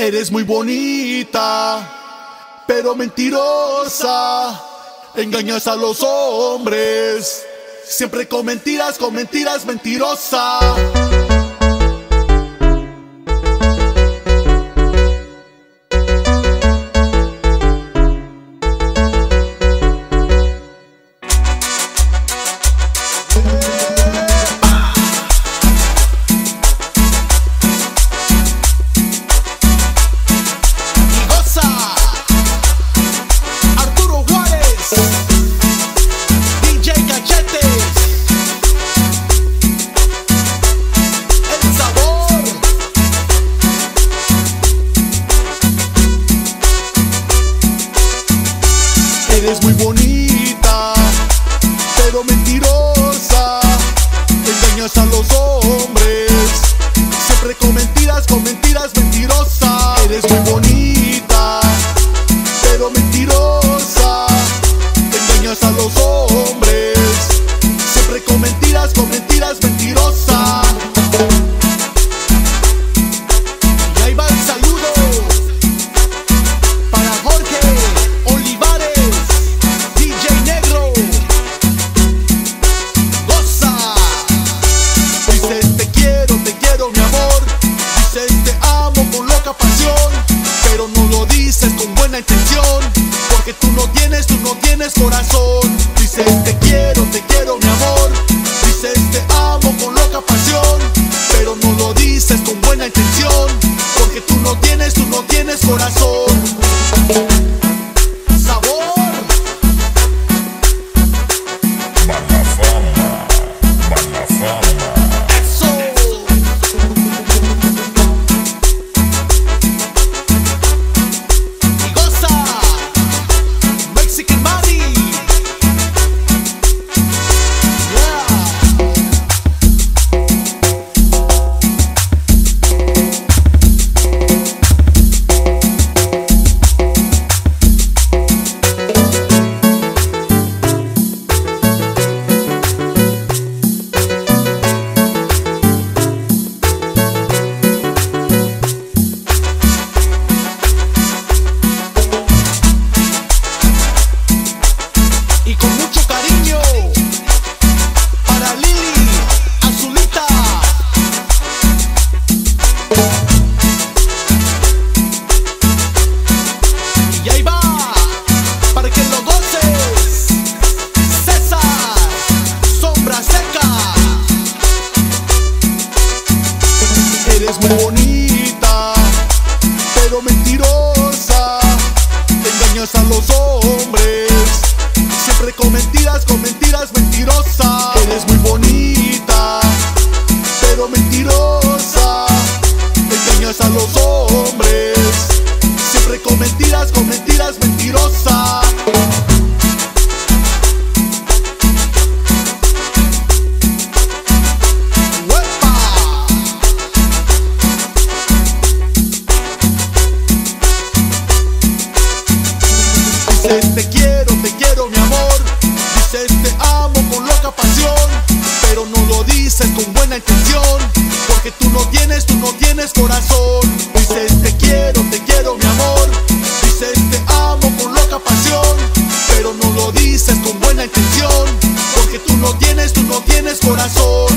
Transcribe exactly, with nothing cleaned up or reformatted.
Eres muy bonita, pero mentirosa. Engañas a los hombres, siempre con mentiras, con mentiras, mentirosa. Eres muy bonita, pero mentirosa. Engañas a los hombres, siempre con mentiras, con mentiras, mentirosa. Eres muy bonita, pero mentirosa. Engañas a los hombres, siempre con mentiras, con mentiras, mentirosa. Y ahí va el saludo para Jorge Olivares, D J Negro. Goza. Dices te quiero, te quiero mi amor. Dices te amo con loca pasión, pero no lo dices con buena intención, porque tú no tienes, tú no tienes corazón. Dices te quiero, te quiero mi amor. Dices te amo con loca pasión, pero no lo dices con buena intención, porque tú no tienes, tú no tienes corazón. Y con mucho cariño para Lili, Azulita. Y ahí va, para que lo goces, César, Sombra Seca. Eres muy bonita, pero mentirosa. Engañas a los hombres, siempre con mentiras, con mentiras, mentirosa. Eres muy bonita, pero mentirosa. Engañas a los hombres, siempre con mentiras, con mentiras, mentirosa. ¡Uepa! Dices te quiero, te quiero mi amor. Dices te amo con loca pasión, pero no lo dices con buena intención, porque tú no tienes, tú no tienes corazón. Dices te quiero, te quiero mi amor. Dices te amo con loca pasión, pero no lo dices con buena intención, porque tú no tienes, tú no tienes corazón.